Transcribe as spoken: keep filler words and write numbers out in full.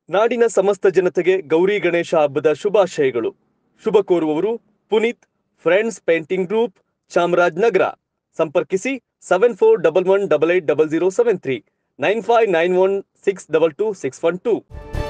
ನಾಡಿನ ಸಮಸ್ತ ಜನತೆಗೆ ಗೌರಿ ಗಣೇಶ ಹಬ್ಬದ ಶುಭಾಶಯಗಳು. ಶುಭ ಕೋರುವವರು Puneeth, friends painting group, Chamarajanagar. ಸಂಪರ್ಕಿಸಿ seven four double one double eight double zero seven three nine five nine one six double two six one two.